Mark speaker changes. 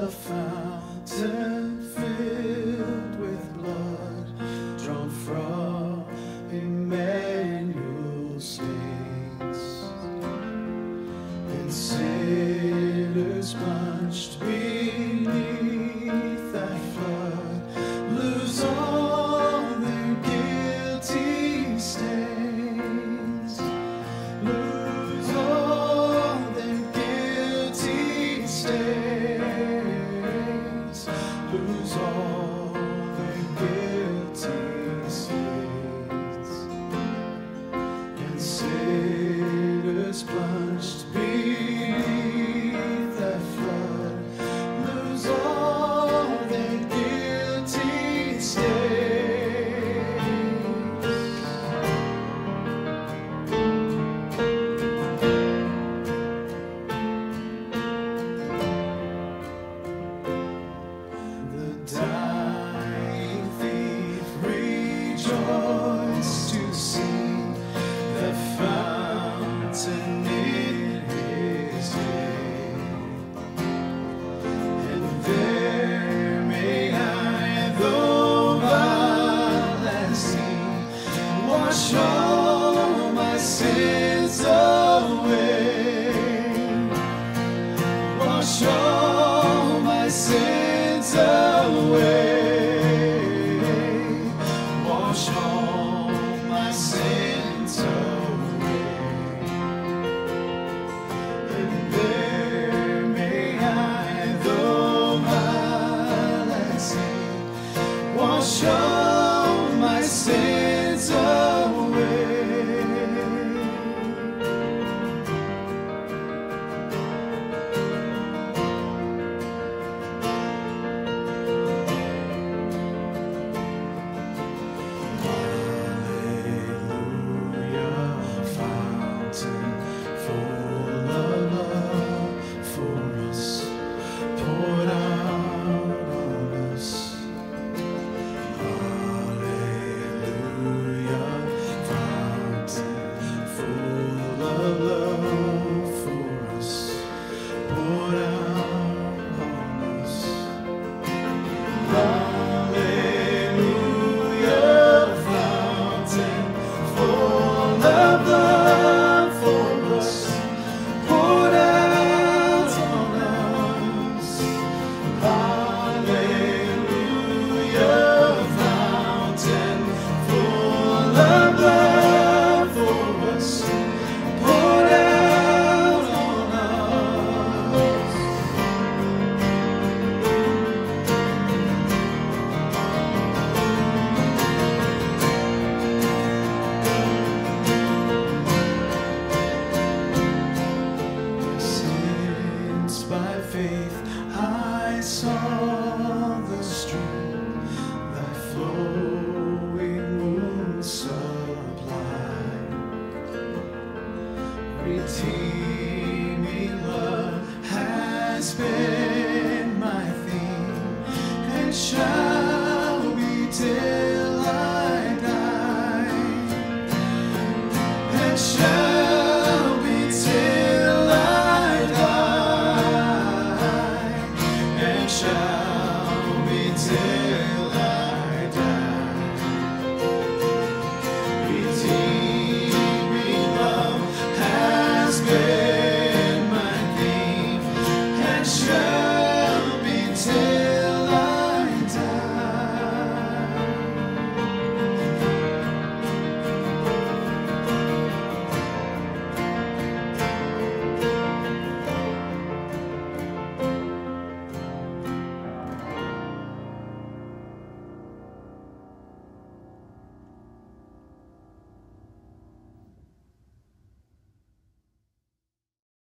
Speaker 1: a fountain filled with blood, drawn from Emmanuel's veins, and sinners plunged beneath that flood lose all their guilty stains, lose all their guilty stains, lose all their guilty stains, and sinners plunged beneath that flood lose all their guilty stains. The dying thief rejoiced to see the fountain in his day, and there may I, though vile as sin, wash all my sins away, wash all my sins away, wash all my sins away, and there may I, though vile as sin, wash all my sins away. Hallelujah, fountain full of love for us, poured out on us. Hallelujah, fountain full of love for us, poured out on us. Hallelujah, fountain full of love for us, poured out on us. Hallelujah, fountain full of love for us, poured out on us. Since by faith I saw the stream, thy flowing wounds supply, redeeming love has been my theme, and shall